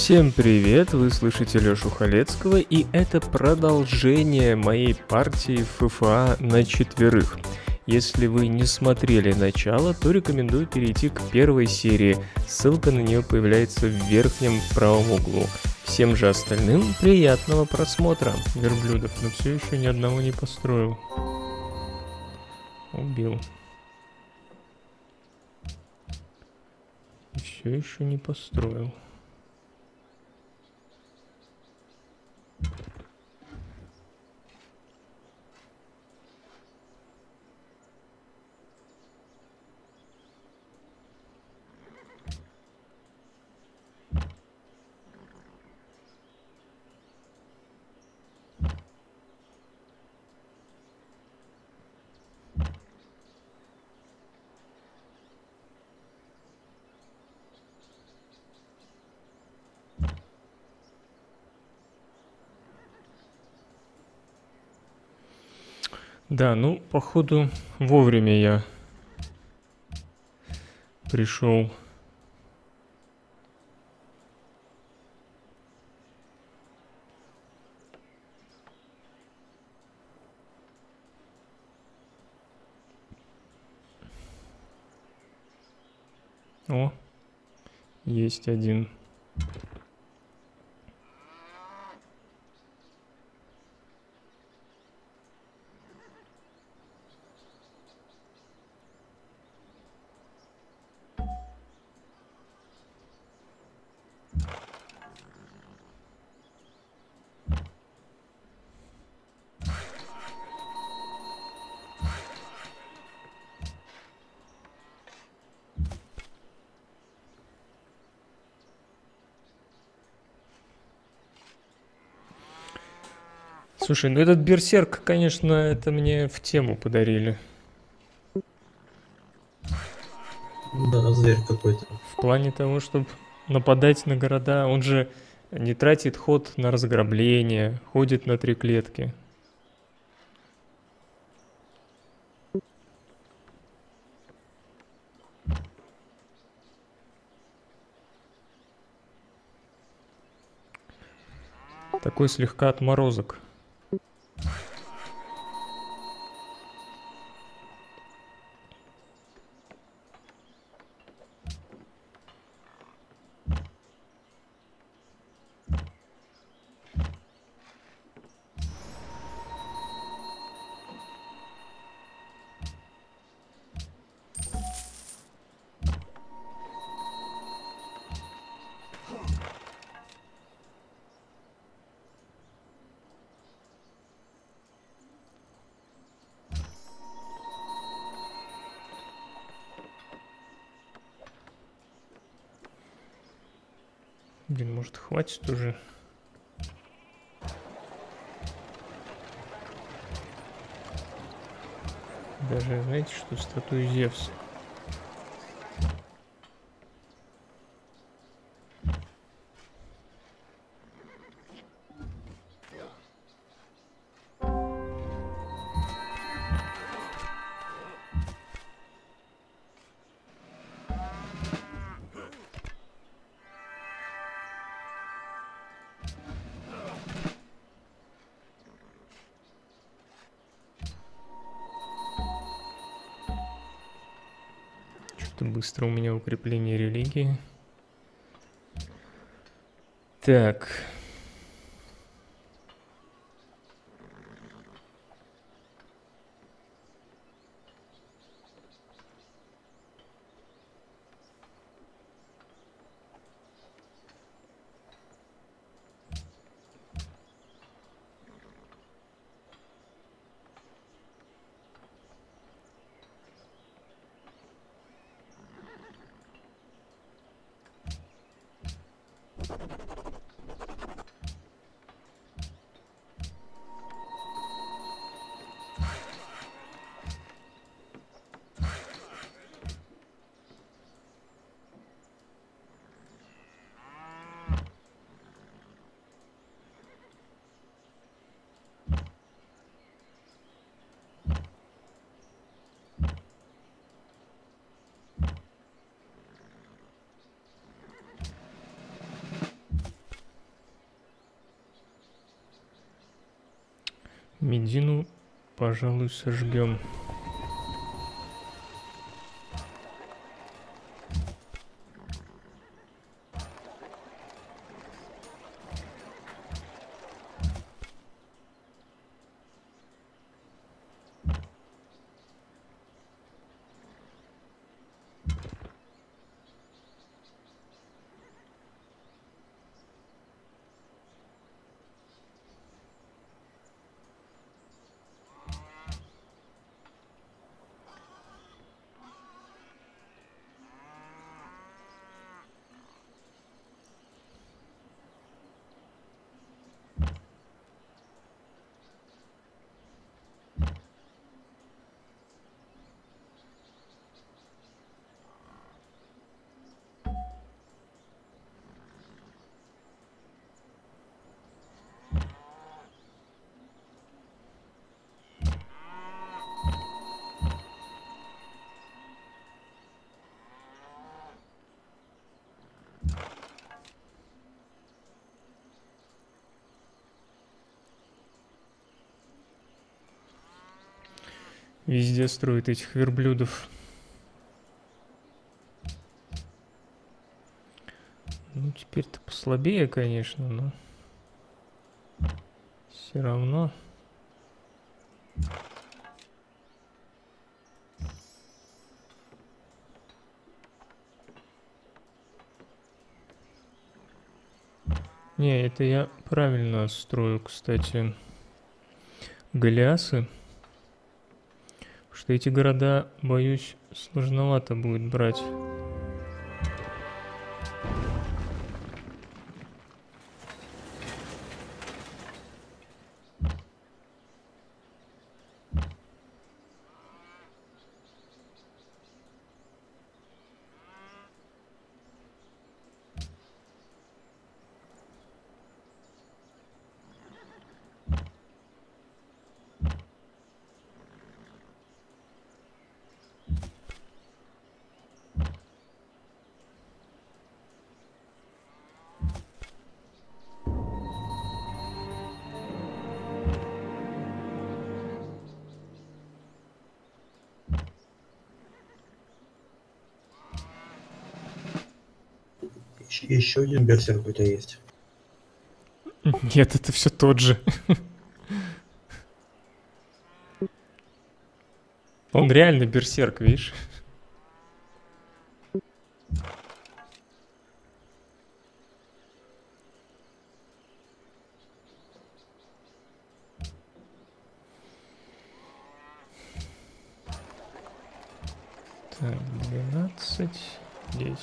Всем привет, вы слышите Лёшу Халецкого, и это продолжение моей партии в ФФА на четверых. Если вы не смотрели начало, то рекомендую перейти к первой серии, ссылка на нее появляется в верхнем правом углу. Всем же остальным приятного просмотра, верблюдов, но все еще ни одного не построил. Убил. Все еще не построил. Да, ну, походу, вовремя я пришел. О, есть один. Слушай, ну этот берсерк, конечно, это мне в тему подарили. Да, зверь какой-то. В плане того, чтобы нападать на города, он же не тратит ход на разграбление, ходит на 3 клетки. Такой слегка отморозок. Блин, может, хватит уже? Даже, знаете, что статую Зевса. Быстро у меня укрепление религии. Так. Медину, пожалуй, сожгем. Везде строят этих верблюдов. Ну, теперь-то послабее, конечно, но все равно. Не, это я правильно строю, кстати, Голиасы. Потому что эти города, боюсь, сложновато будет брать. Еще один берсерк у тебя есть. Нет, это все тот же. Он реально берсерк, видишь? Так, 12, 10.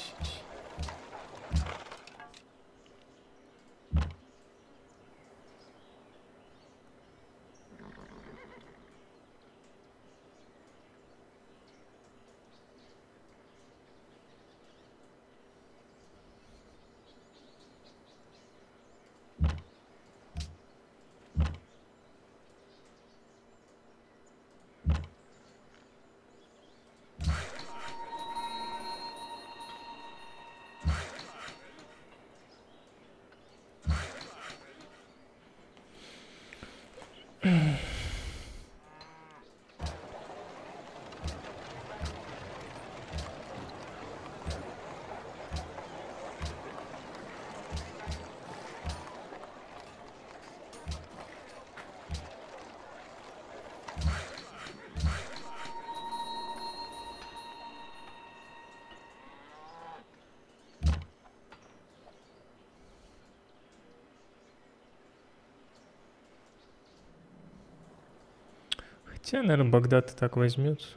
Хотя, наверное, Багдад и так возьмется.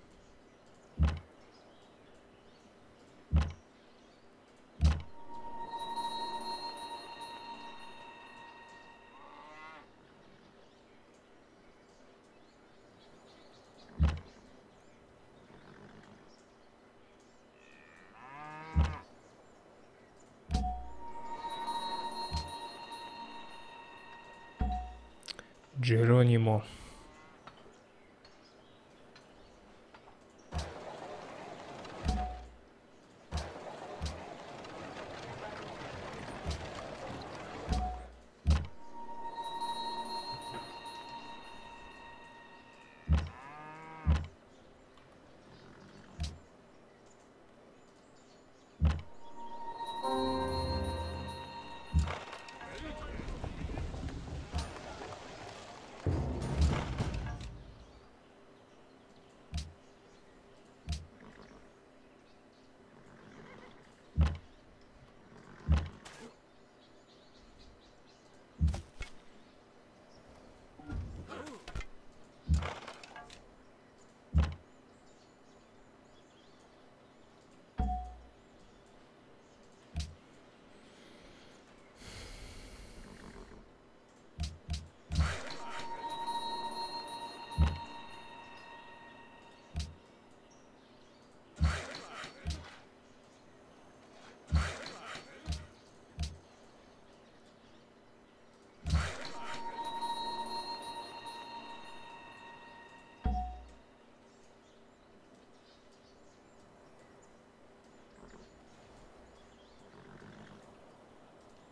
Джеронимо.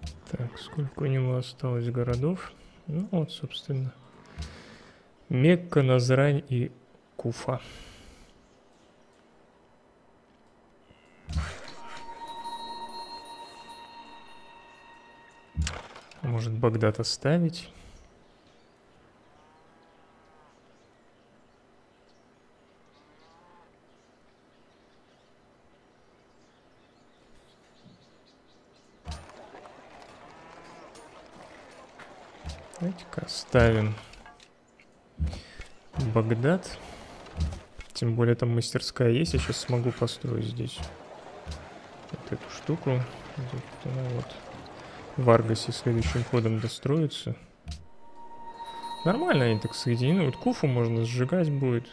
Так, сколько у него осталось городов? Ну вот, собственно. Мекка, Назрань и Куфа. Может, Багдад оставить? Давайте-ка оставим Багдад. Тем более там мастерская есть. Я сейчас смогу построить здесь вот эту штуку. Она вот в Аргосе следующим ходом достроится. Нормально они так соединены. Вот Куфу можно сжигать будет.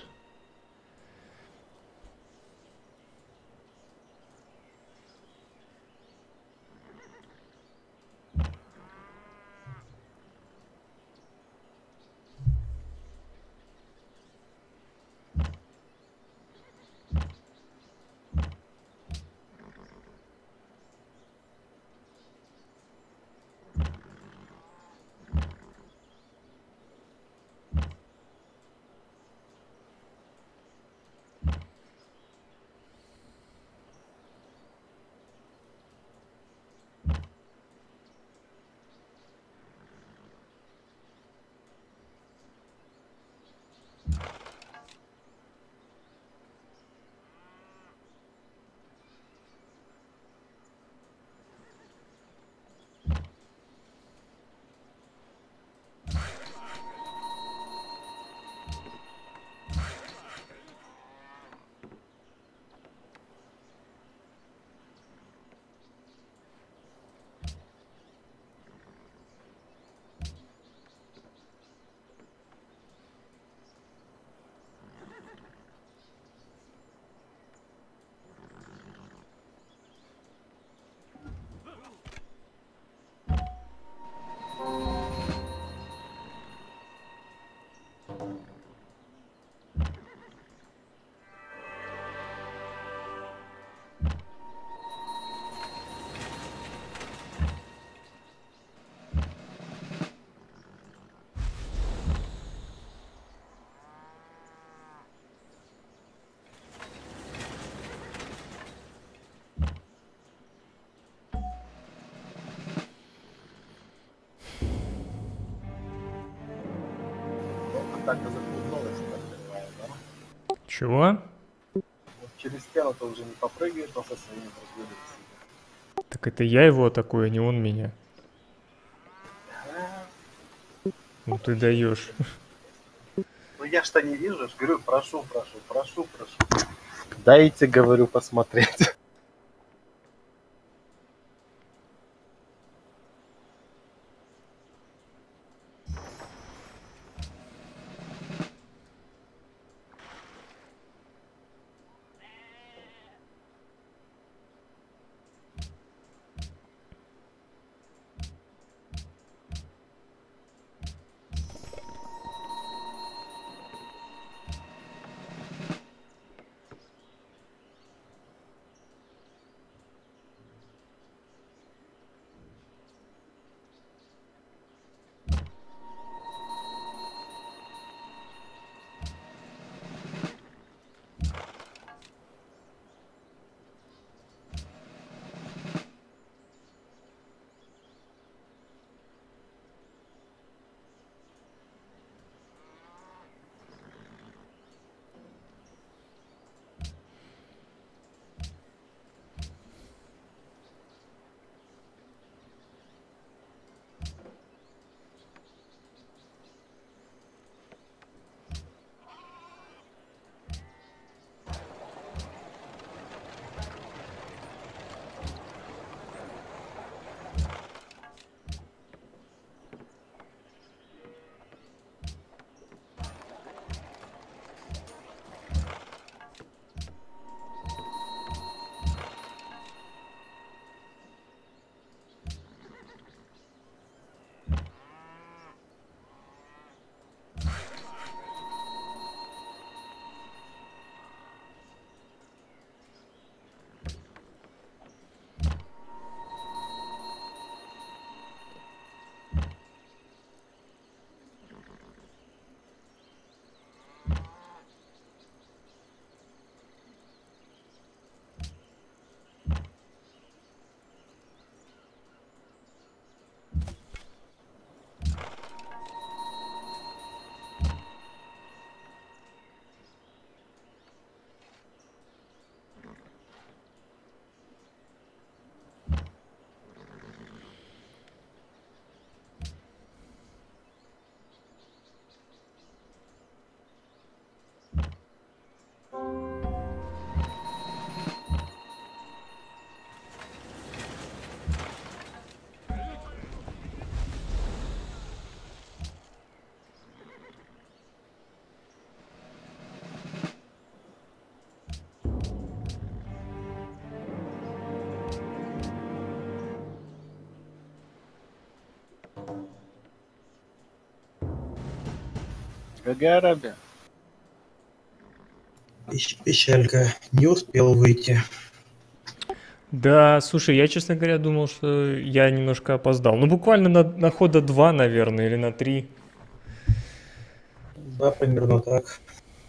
Так-то запнулась, так понимаю, да? Чего? Вот через стену-то уже не попрыгаешь, но со своими друзьями. Так это я его атакую, а не он меня. Ну ты даешь. Ну я что не вижу, ж говорю, прошу. Дайте, говорю, посмотреть. Какая рабя? Печалька. Не успел выйти. Да, слушай, я, честно говоря, думал, что я немножко опоздал. Ну, буквально на хода 2, наверное, или на 3. Да, примерно так.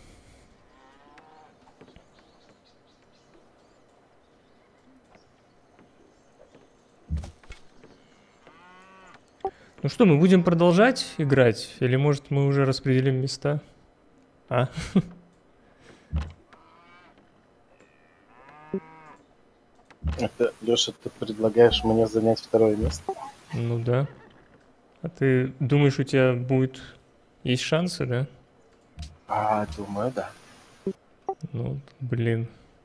Ну что, мы будем продолжать играть? Или, может, мы уже распределим места? А? Это, Леша, ты предлагаешь мне занять второе место? Ну да. А ты думаешь, у тебя будет... Есть шансы, да? Думаю, да. Ну, блин.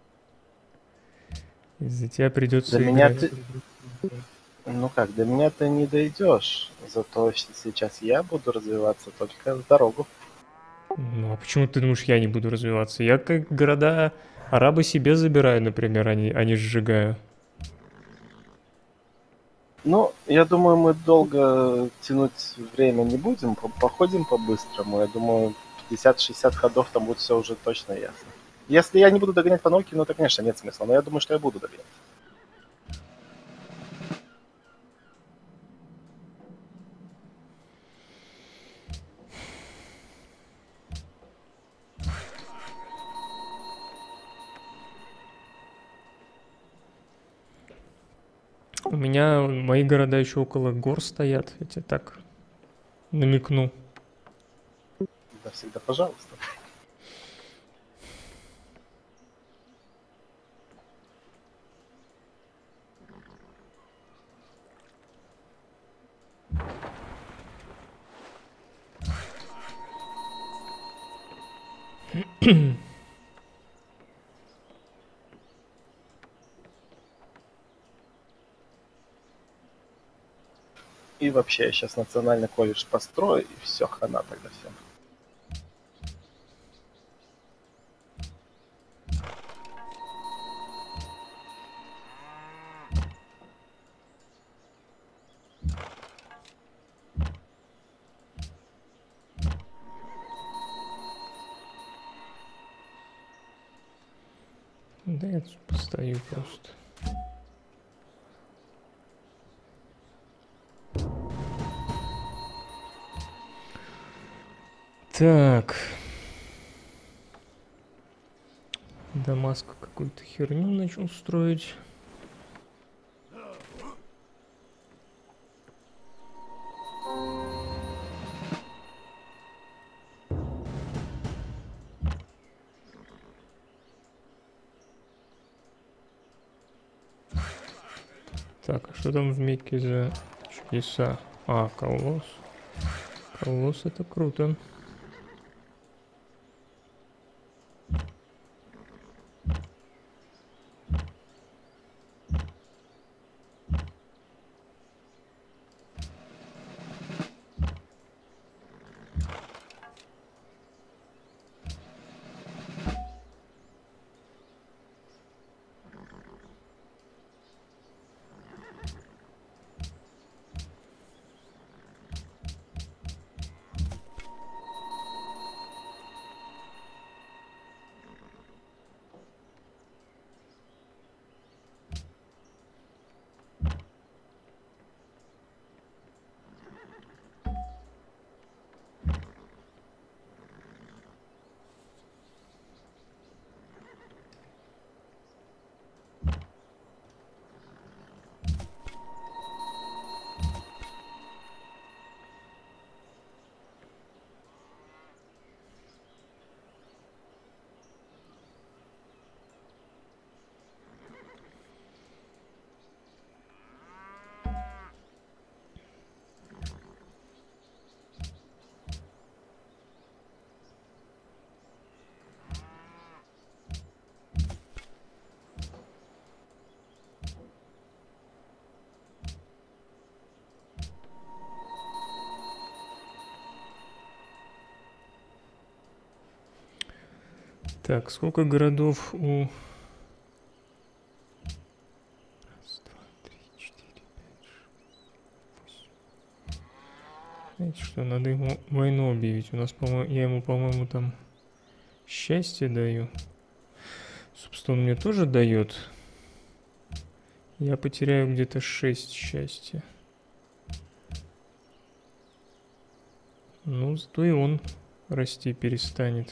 Из-за тебя придется До меня играть. ты... Ну как, до меня ты не дойдешь. Зато сейчас я буду развиваться только в дорогу. Ну, а почему ты думаешь, я не буду развиваться? Я как города арабы себе забираю, например, а не сжигаю. Ну, я думаю, мы долго тянуть время не будем, походим по-быстрому. Я думаю, 50-60 ходов там будет все уже точно ясно. Если я не буду догонять по науке, ну, то, конечно, нет смысла, но я думаю, что я буду догонять. У меня мои города еще около гор стоят, я тебе так намекну. Да, всегда пожалуйста. И вообще, я сейчас национальный колледж построю, и все, хана тогда всем. Да я тут постою просто. Так. Дамаск какую-то херню начал строить. Так, а что там в Мекке за чудеса? А, колосс. Колосс — это круто. Так, сколько городов у... Раз, два, три, четыре, пять, шесть, восемь. Знаете что, надо ему войну объявить. У нас, по-моему, я ему, по-моему, там счастье даю. Собственно, он мне тоже дает. Я потеряю где-то 6 счастья. Ну, зато и он расти перестанет.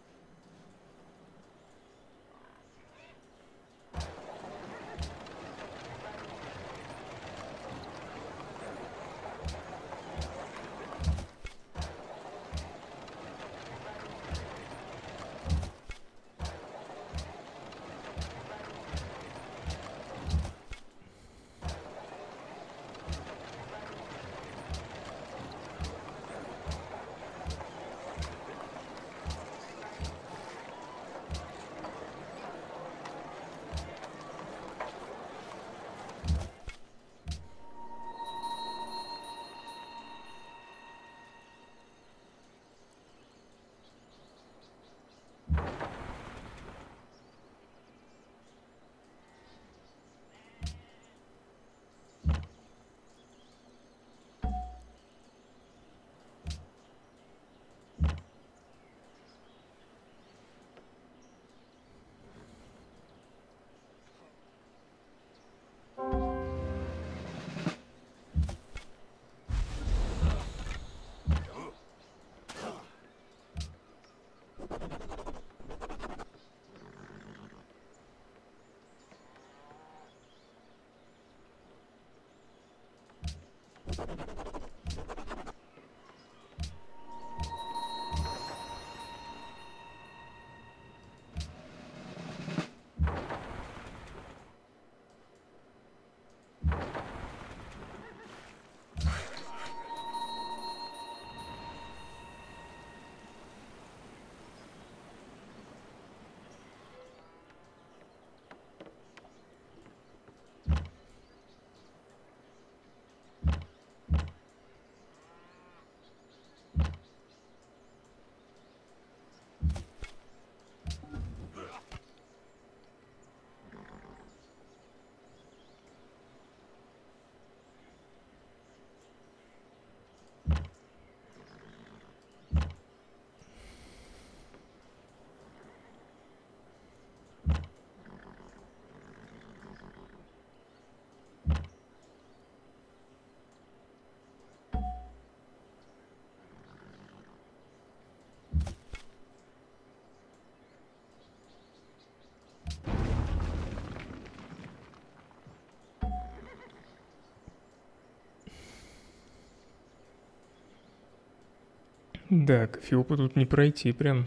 Да, кофеопу тут не пройти прям.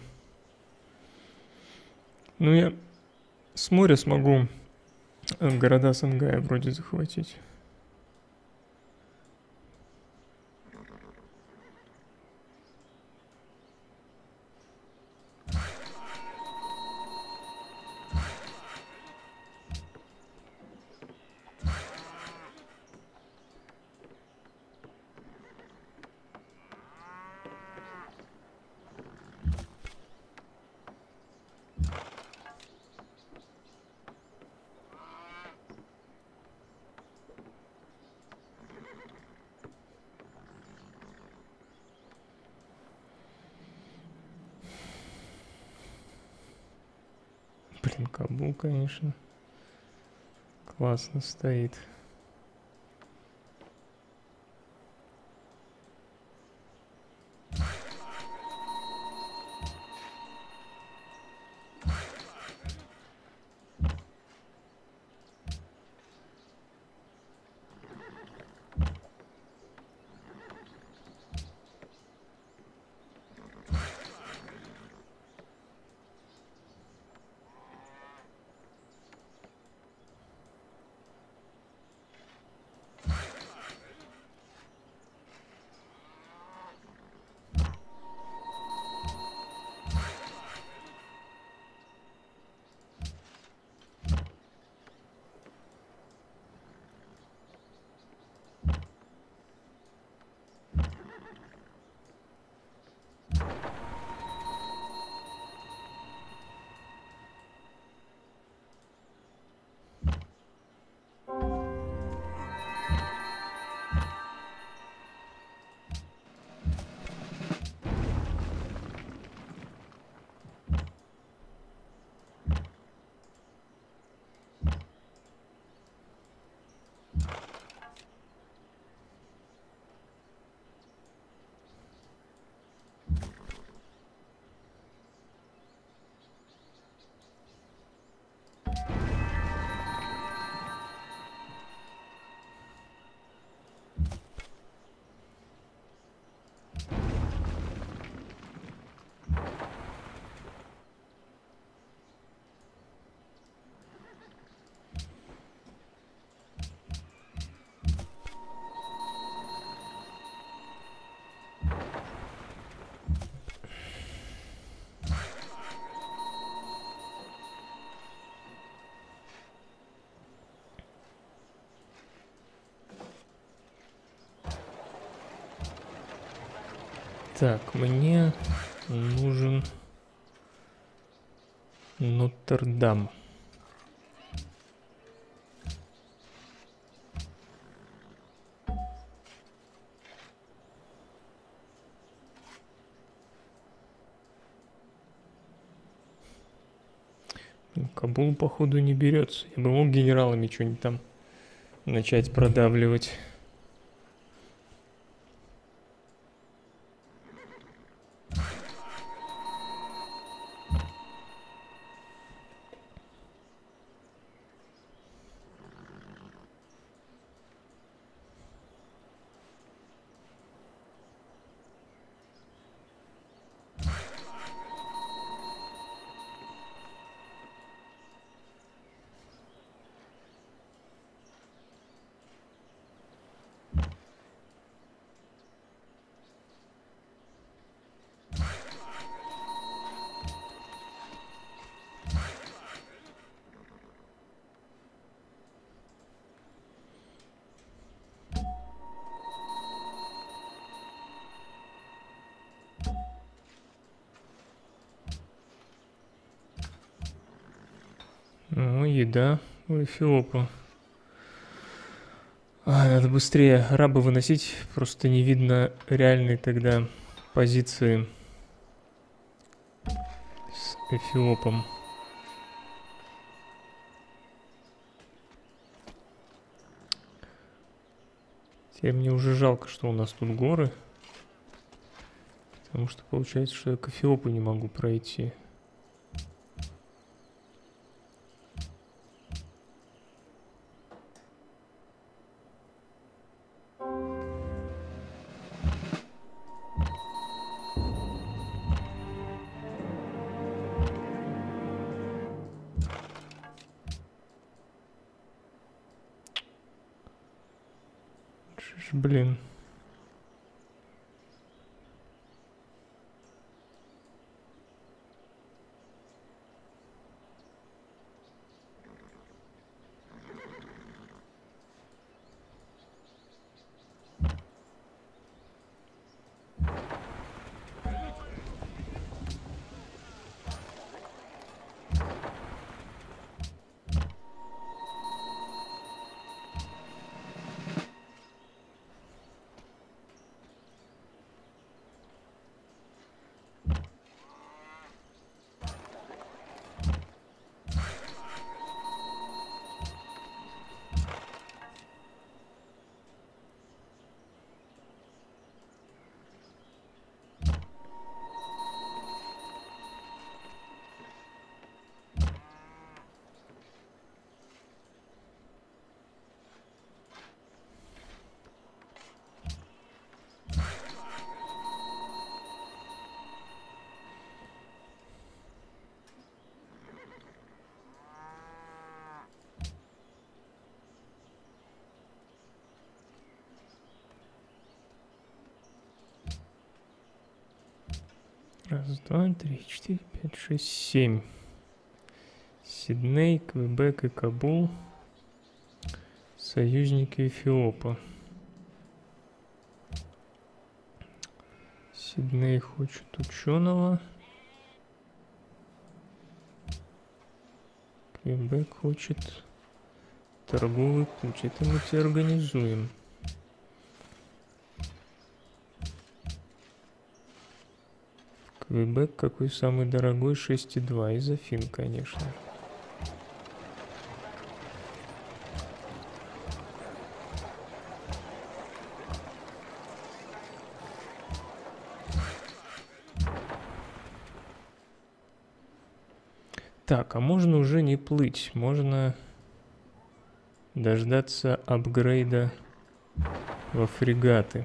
Ну, я с моря смогу города Сангая вроде захватить. Блин, Кабул, конечно, классно стоит. Так, мне нужен Нотр-Дам. Кабул, походу, не берется. Я бы мог генералами что-нибудь там начать продавливать. Ну, еда у Эфиопа. Надо быстрее рабы выносить, просто не видно реальной тогда позиции с Эфиопом. Теперь мне уже жалко, что у нас тут горы, потому что получается, что я к Эфиопу не могу пройти. Блин. Раз, два, три, четыре, пять, шесть, семь. Сидней, Квебек и Кабул. Союзники Эфиопа. Сидней хочет ученого. Квебек хочет торговый путь. Это мы тебе организуем. Квебек какой самый дорогой? 6,2. Из Афин, конечно. Так, а можно уже не плыть, можно дождаться апгрейда во фрегаты.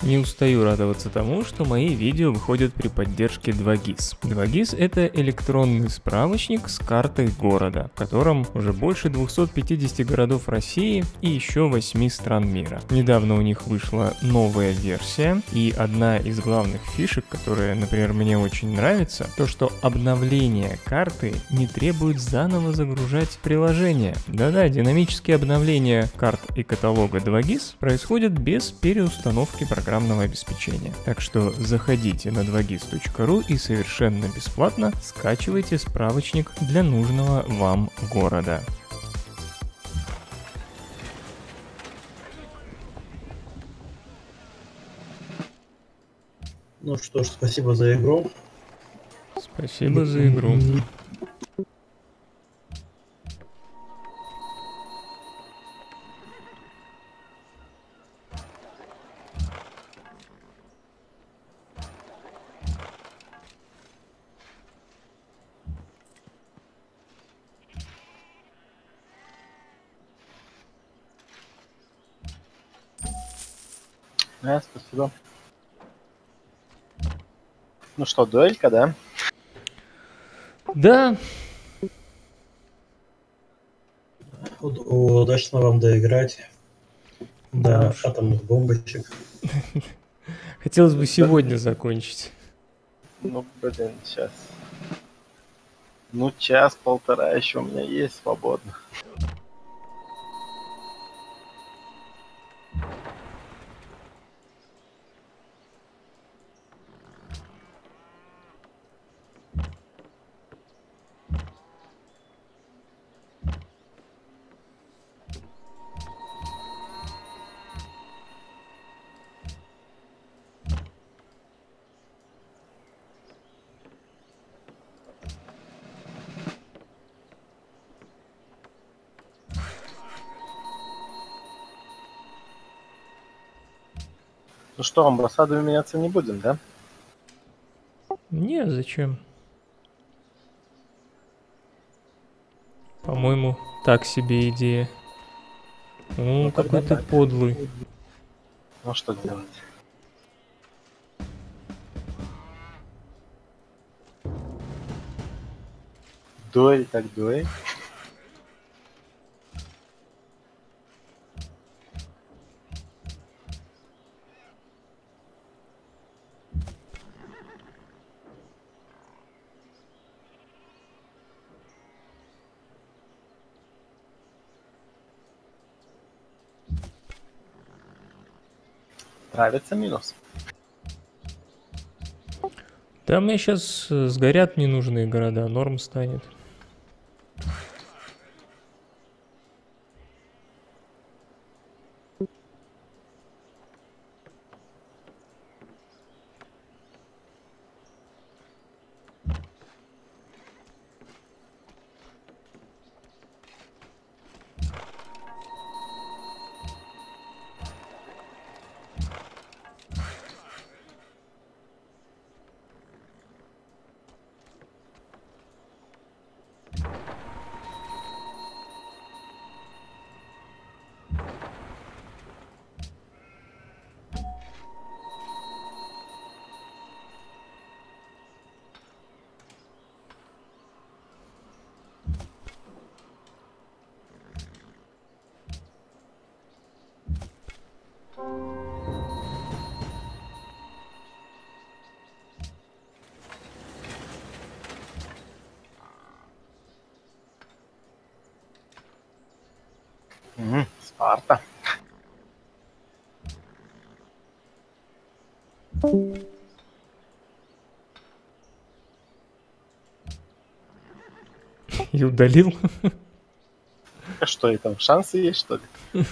Не устаю радоваться тому, что мои видео выходят при поддержке 2GIS. 2GIS — это электронный справочник с картой города, в котором уже больше 250 городов России и еще 8 стран мира. Недавно у них вышла новая версия, и одна из главных фишек, которая, например, мне очень нравится, то, что обновление карты не требует заново загружать приложение. Да-да, динамические обновления карт и каталога 2GIS происходят без переустановки программного обеспечения. Так что заходите на 2gis.ru и совершенно бесплатно скачивайте справочник для нужного вам города. Ну что ж, спасибо за игру. Спасибо за игру. Спасибо. Ну что, дуэлька, да? Да, Удачно вам доиграть Да до уж. атомных бомбочек. хотелось бы сегодня закончить. Ну, блин, сейчас. Ну, час-полтора еще у меня есть свободно. Ну что, амбассадами меняться не будем, да? Не, зачем? По-моему, так себе идея. Ну, Какой тогда ты так. подлый. Ну что делать? Дуэль так дуэль. Нравится минус. Да, мне сейчас сгорят ненужные города, норм станет. Спарта. И удалил. А что, и там шансы есть, что ли?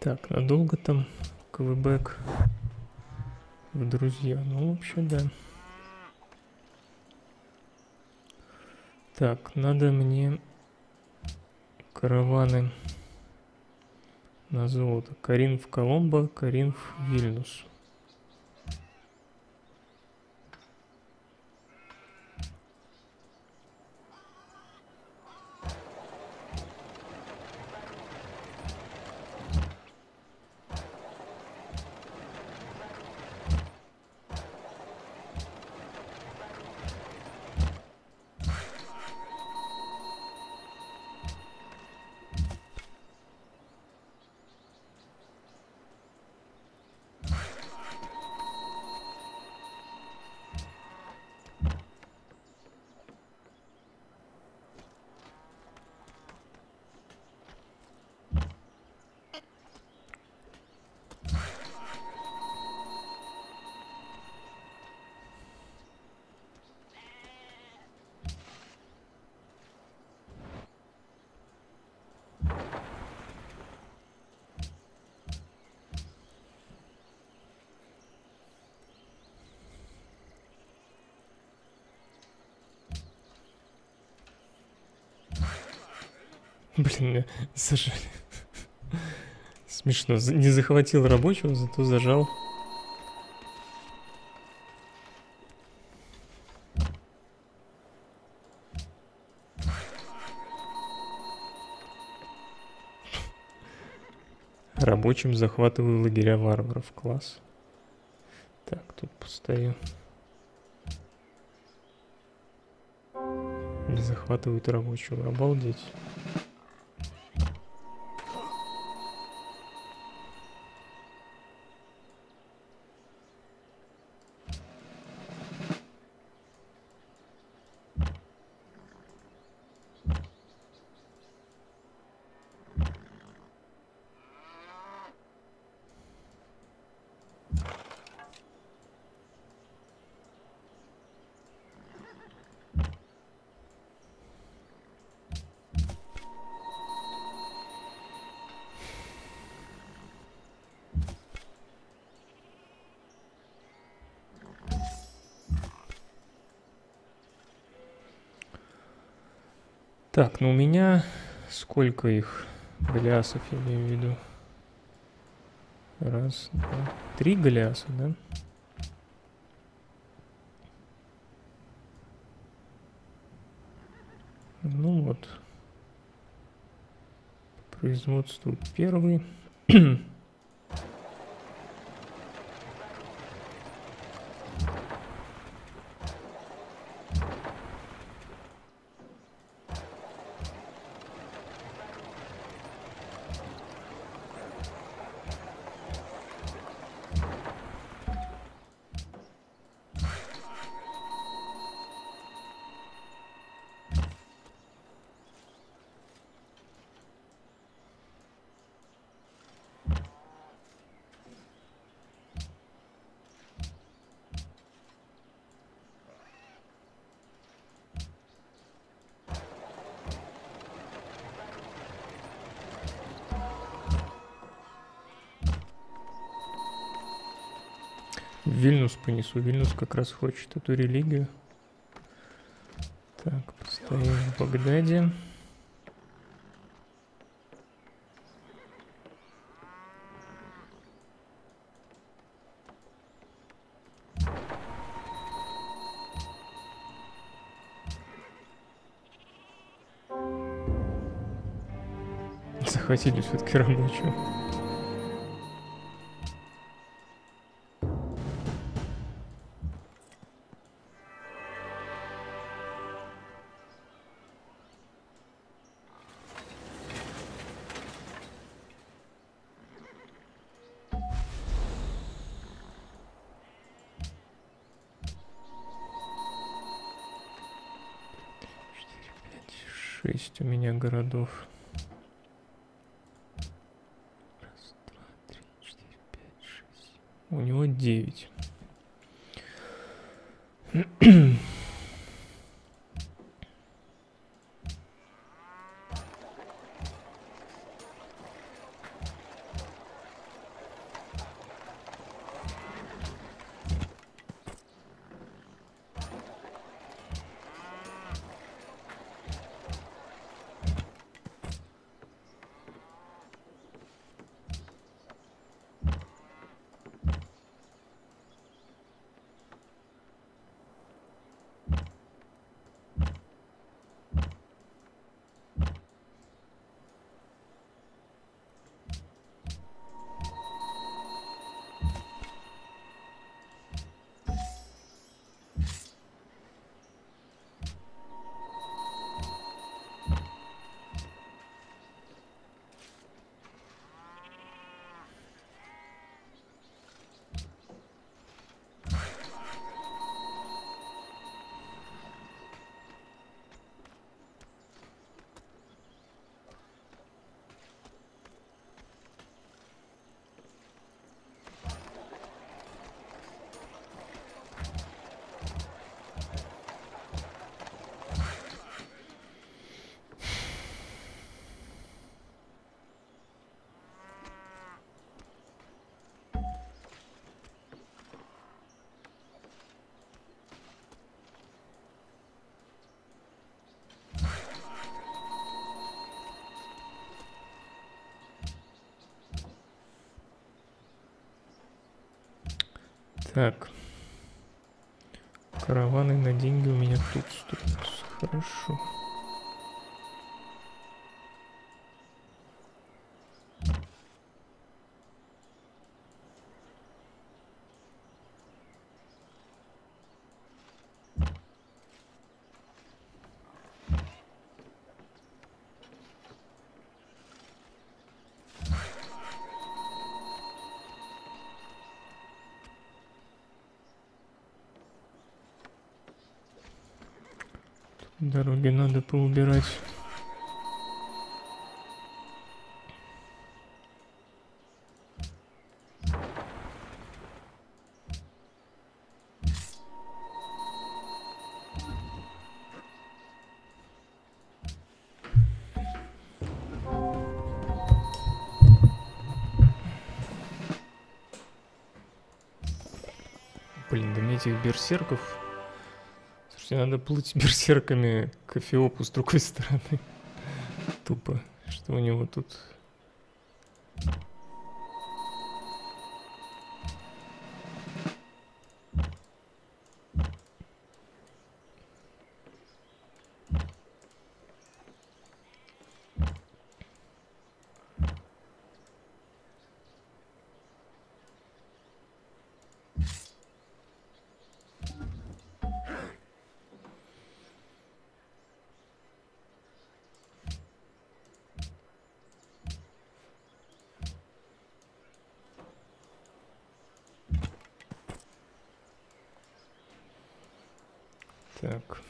Так, надолго там квебек в друзья? Ну, вообще, да. Так, надо мне караваны на золото. Карин в Коломбо, Карин в Вильнюс. Блин, зажали. Смешно. Не захватил рабочего, зато зажал. Рабочим захватываю лагеря варваров. Класс. Так, тут постою. Не захватывают рабочего. Обалдеть. Так, ну у меня сколько их голиасов, я имею в виду? Раз, два, 3 голиаса, да? Ну вот. Производству первый. Вильнюс понесу. Вильнюс как раз хочет эту религию. Так, постоим в Багдаде. Захватили все-таки рабочую. У меня городов. Раз, два, три, 4, 5, 6. У него 9. Так. Караваны на деньги у меня тут строятся. Хорошо. Дороги надо поубирать. Блин, да мне этих берсерков... Слушайте, надо плыть берсерками к Эфиопу с другой стороны. Тупо. Что у него тут... Так.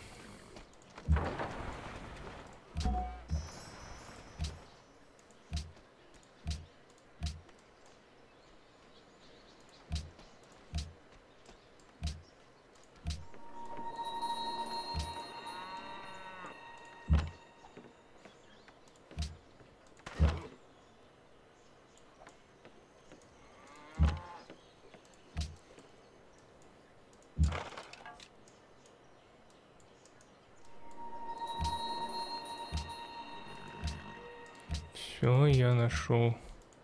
Все, я нашел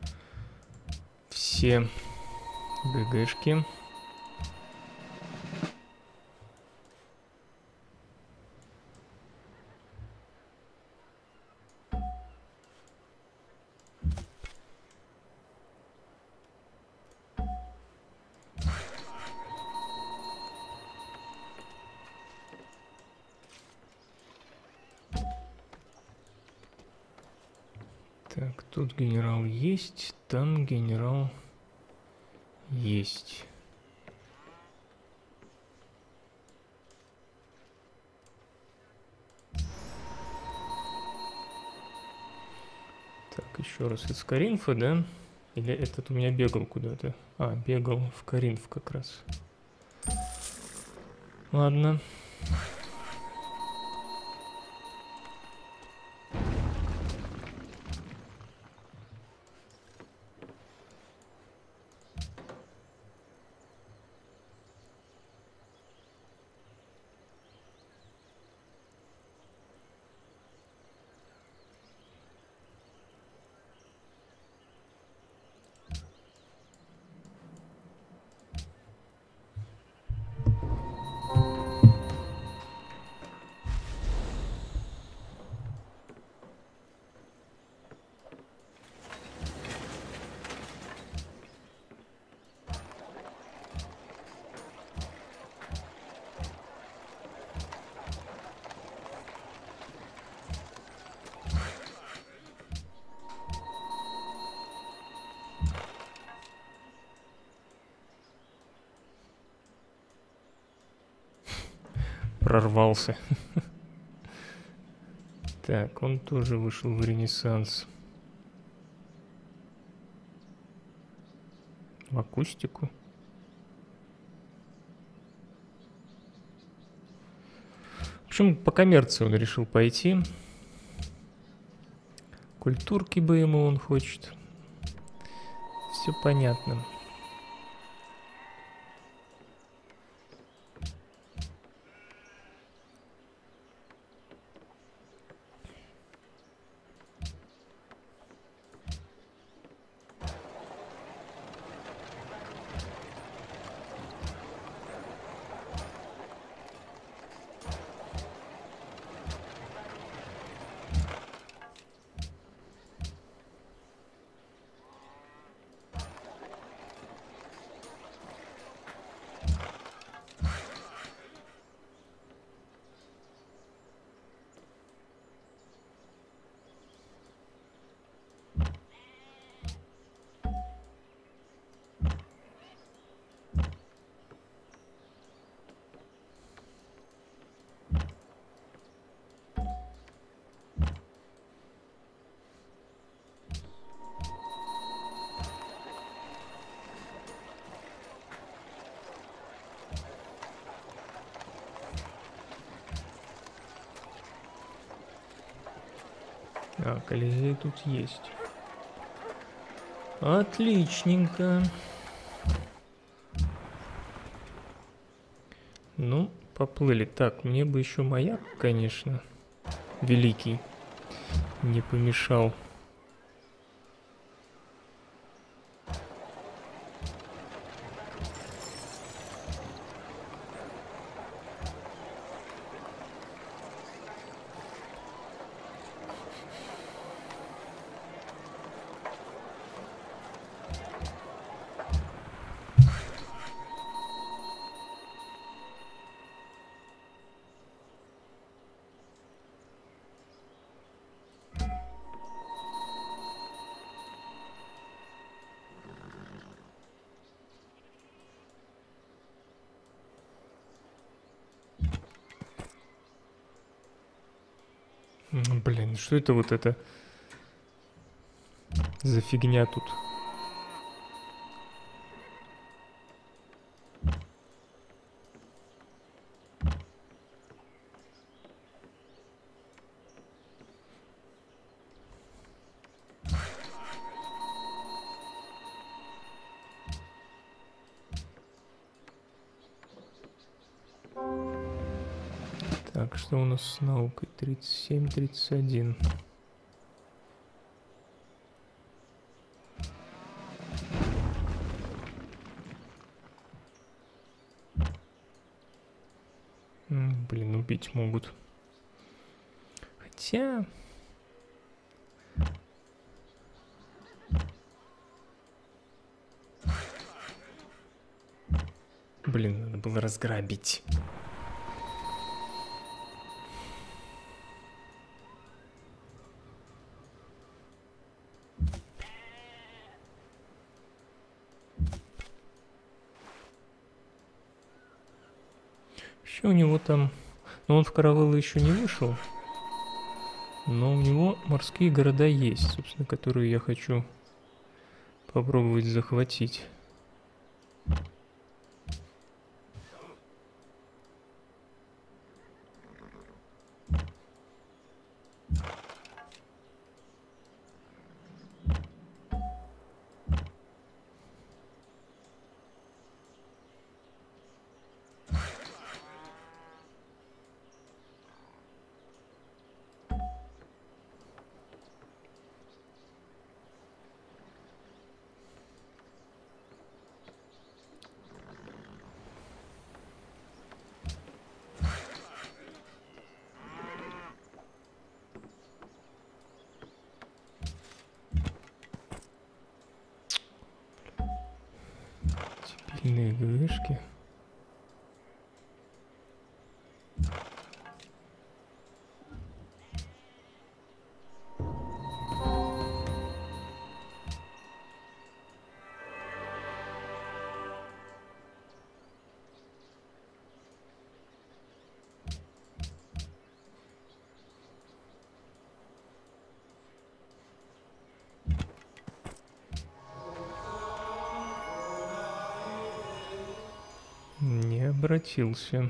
все ГГшки. Так, тут генерал есть, там генерал есть. Так, еще раз из Каринфа, да? Или этот у меня бегал куда-то? А, бегал в Каринф как раз. Ладно. Прорвался. Так, он тоже вышел в Ренессанс. В акустику. В общем, по коммерции он решил пойти. Культурки бы ему он хочет. Все понятно. коллеги тут есть. Отличненько. Ну, поплыли. Так, мне бы еще маяк, конечно, великий, не помешал. Блин, что это вот это за фигня тут? Так, что у нас с наукой? 37, 31. Блин, убить могут. Хотя... Блин, надо было разграбить. Еще у него там... Ну, он в Каравеллы еще не вышел. Но у него морские города есть, собственно, которые я хочу попробовать захватить. Дебильные ГВшки. Не обратился.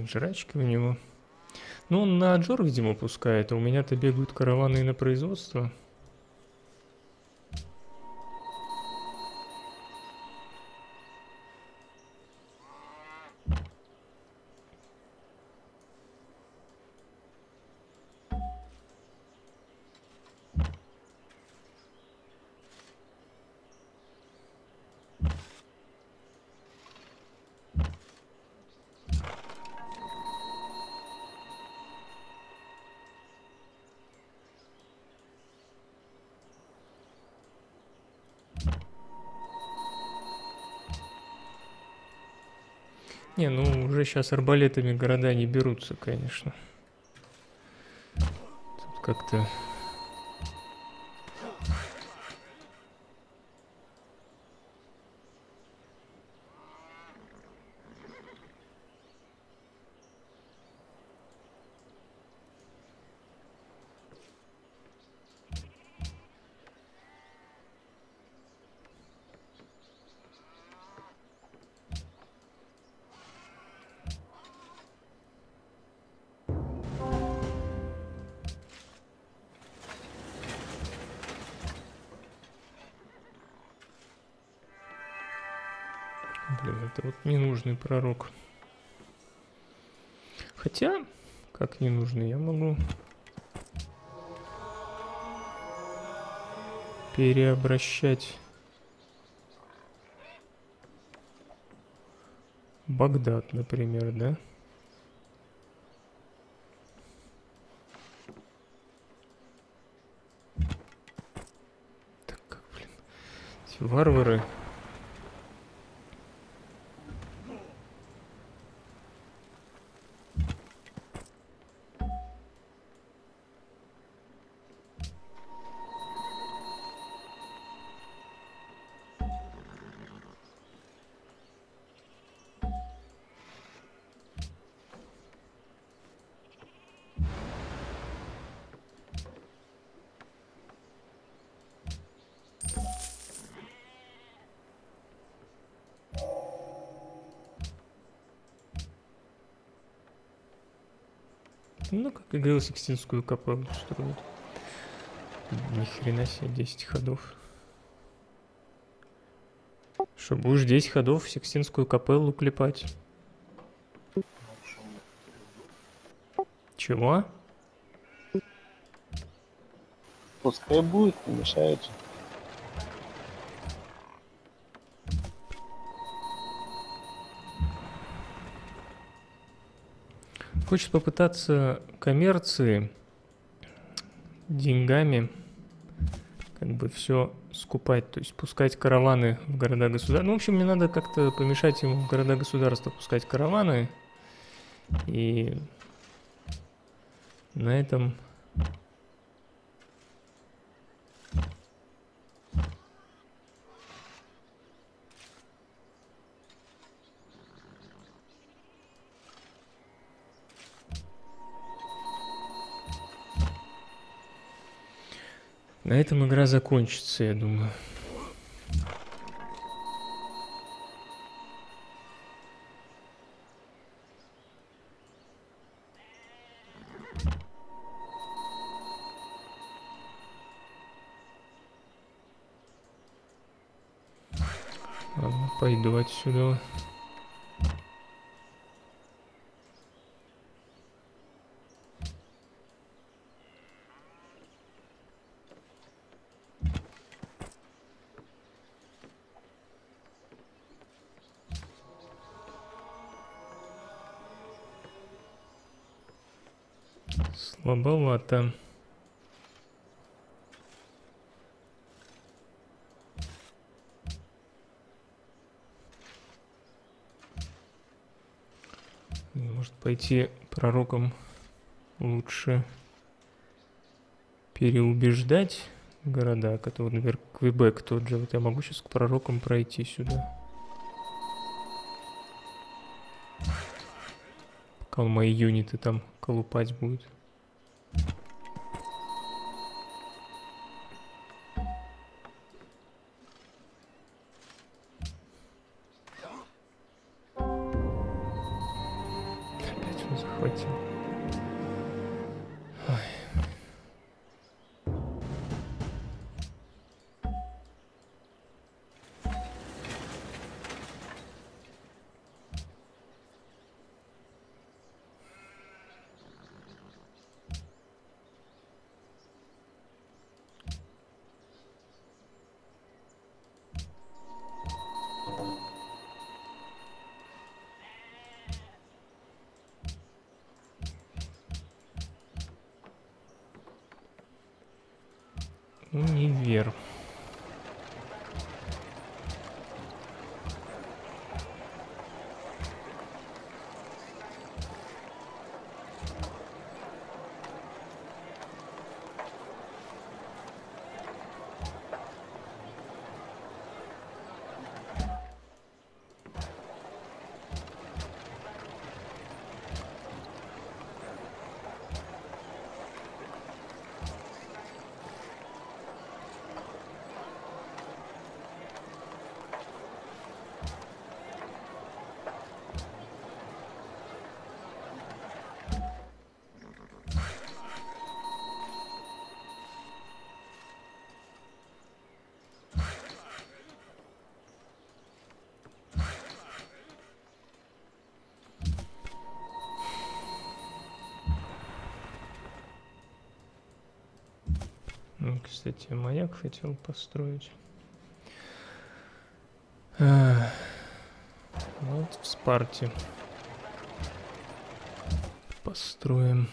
жрачки у него. Ну, он на Аджор, видимо, пускает, а у меня-то бегают караваны и на производство. Не, ну уже сейчас арбалетами города не берутся, конечно. Тут как-то... Блин, это вот ненужный пророк. Хотя, как ненужный, я могу переобращать Багдад, например, да? Так как, блин, эти варвары... Ну, как и говорил, Сикстинскую капеллу строят. Ни хрена себе, 10 ходов. Что, будешь 10 ходов в Сикстинскую капеллу клепать? Чего? Пускай будет, не мешает же. Хочет попытаться коммерции деньгами как бы все скупать, то есть пускать караваны в города-государства. Ну, в общем, мне надо как-то помешать ему в города-государства пускать караваны. И на этом... На этом игра закончится, я думаю. Ладно, пойду отсюда. Слабовато. Может пойти пророком лучше переубеждать города, которые, например, Квебек тот же. Вот я могу сейчас к пророкам пройти сюда. Пока мои юниты там колупать будут. Опять Универ. Кстати, маяк хотел построить. Вот в Спарте построим.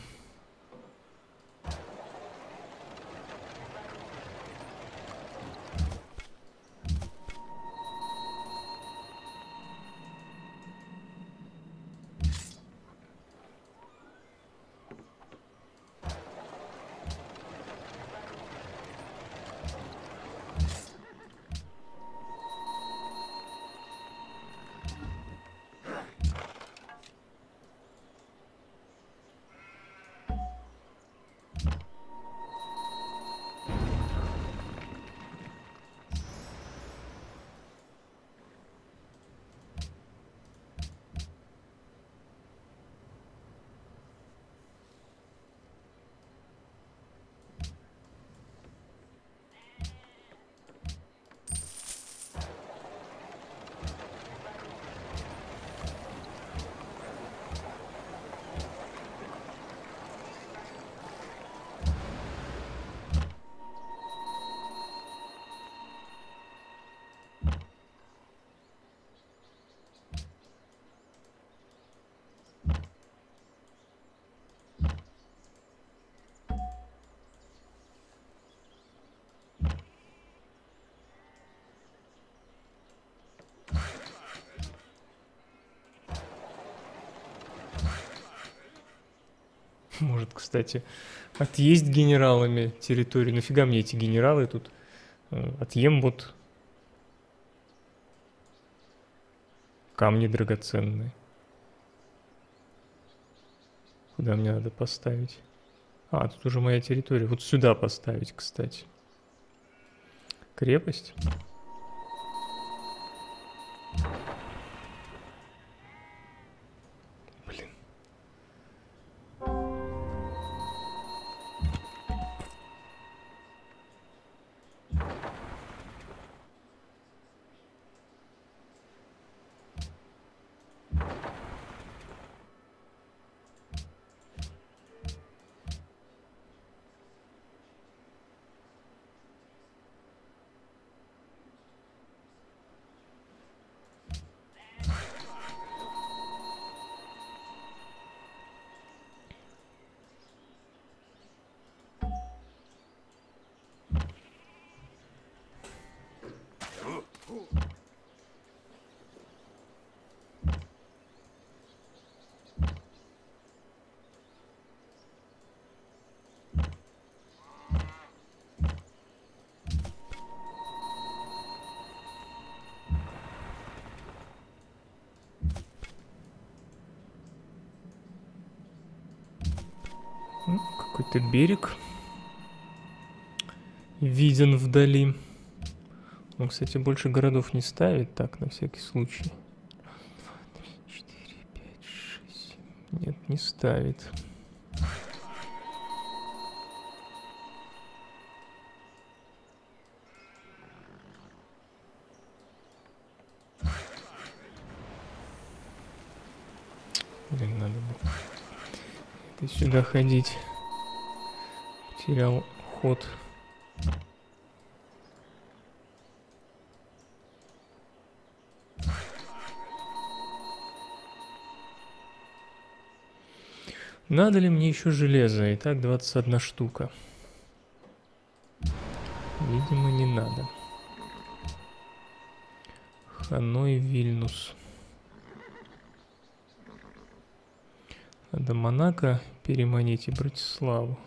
Может, кстати, отъесть генералами территорию. Нафига мне эти генералы тут? Отъем вот камни драгоценные. Куда мне надо поставить? А, тут уже моя территория. Вот сюда поставить, кстати. Крепость. Блин. Какой-то берег виден вдали. Он, кстати, больше городов не ставит, так, на всякий случай. 4, 5, 6, 7. Нет, не ставит. Блин, надо было это сюда ходить. Потерял ход. Надо ли мне еще железо? Итак, 21 штука. Видимо, не надо. Ханой, Вильнюс. Надо Монако переманить и Братиславу.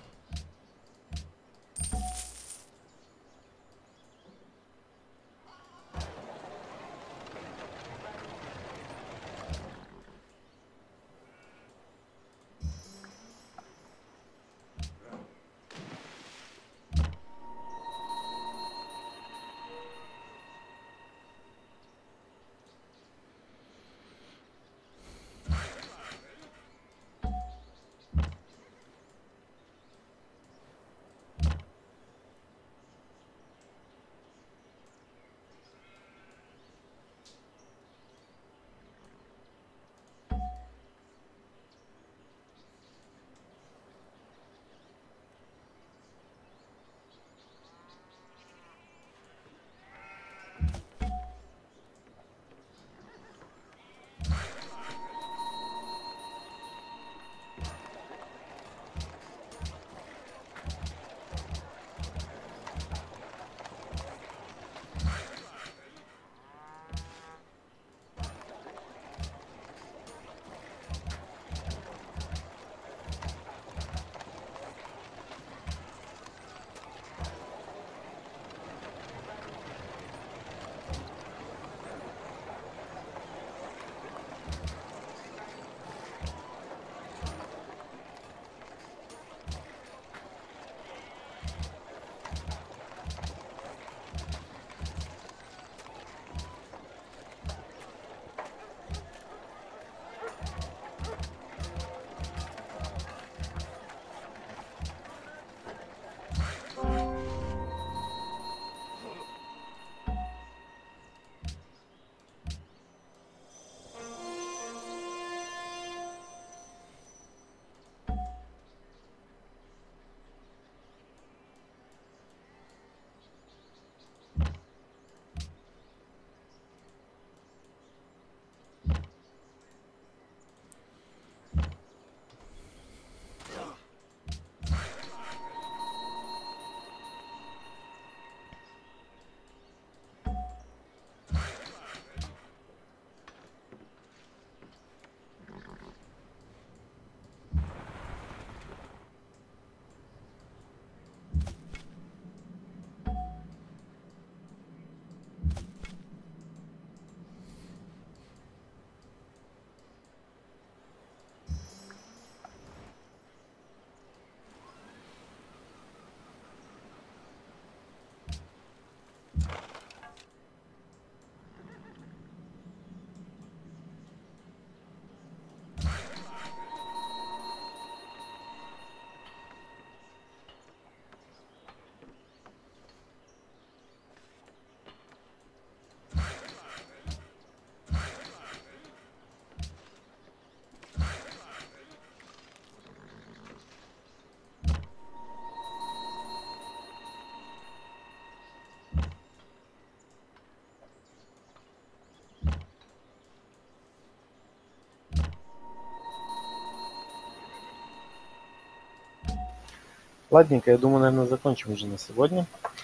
Ладненько, я думаю, наверное, закончим уже на сегодня.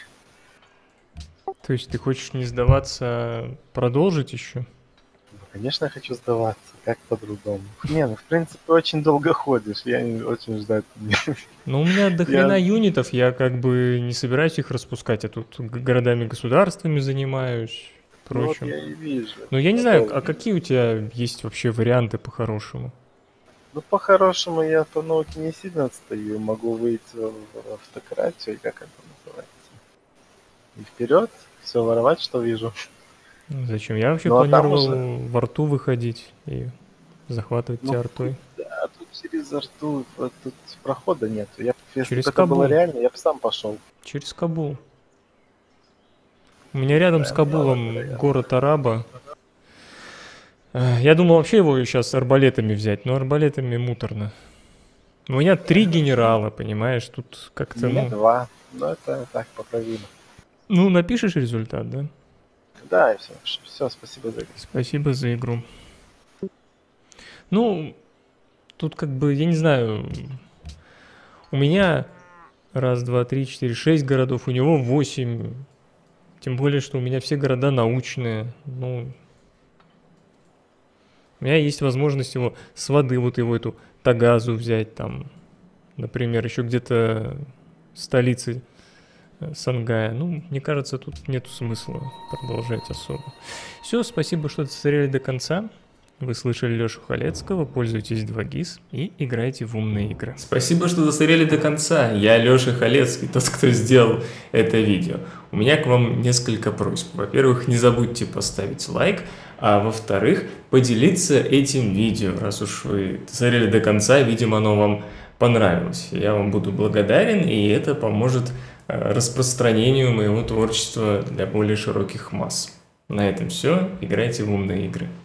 То есть ты хочешь не сдаваться, а продолжить еще? Ну, конечно, я хочу сдаваться, как по-другому. Не, ну, в принципе, очень долго ходишь, я очень ждать. Ну, у меня до хрена юнитов, я как бы не собираюсь их распускать, я тут городами-государствами занимаюсь, Ну, вот прочим. я и вижу. Ну, я не знаю, а какие у тебя есть вообще варианты по-хорошему? Ну, по-хорошему, я по науке не сильно отстаю, могу выйти в автократию, как это называется. И вперед, все воровать, что вижу. Зачем? Я вообще Ну, а там планировал уже... в арту выходить и захватывать Ну, тебя артой. да, тут через арту, тут прохода нет. Если Через бы это было Кабул. реально, я бы сам пошел. Через Кабул. У меня рядом с Кабулом город Араба. Я думал вообще его сейчас арбалетами взять, но арбалетами муторно. У меня 3 генерала, понимаешь, тут как-то, У меня 2, но это так, поправимо. Ну, напишешь результат, да? Да, и все. Все, спасибо за игру. Спасибо за игру. Ну, тут как бы, я не знаю, у меня Раз, два, три, четыре, 6 городов. У него 8. Тем более, что у меня все города научные. Ну, у меня есть возможность его с воды, вот его эту Тагазу взять там. Например, еще где-то столицы Сангая. Ну, мне кажется, тут нету смысла продолжать особо. Все, спасибо, что досмотрели до конца. Вы слышали Лешу Халецкого, пользуйтесь 2GIS и играйте в умные игры. Спасибо, что досмотрели до конца. Я Леша Халецкий, тот, кто сделал это видео. У меня к вам несколько просьб. Во-первых, не забудьте поставить лайк, а во-вторых, поделиться этим видео. Раз уж вы досмотрели до конца, видимо, оно вам понравилось. Я вам буду благодарен, и это поможет распространению моего творчества для более широких масс. На этом все. Играйте в умные игры.